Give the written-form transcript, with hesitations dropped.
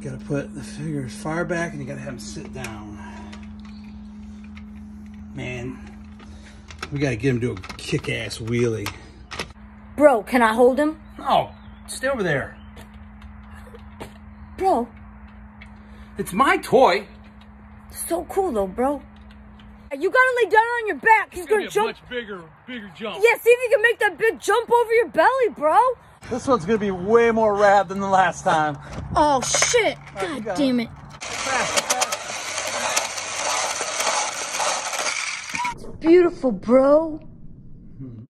gotta put the figures far back and you gotta have them sit down. Man, we gotta get him to do a kick-ass wheelie. Bro, can I hold him? No, stay over there. Bro. It's my toy. So cool though, bro. You gotta lay down on your back. He's gonna jump. Much bigger jump. Yeah, see if you can make that big jump over your belly, bro. This one's gonna be way more rad than the last time. Oh shit! God damn it! It's beautiful, bro.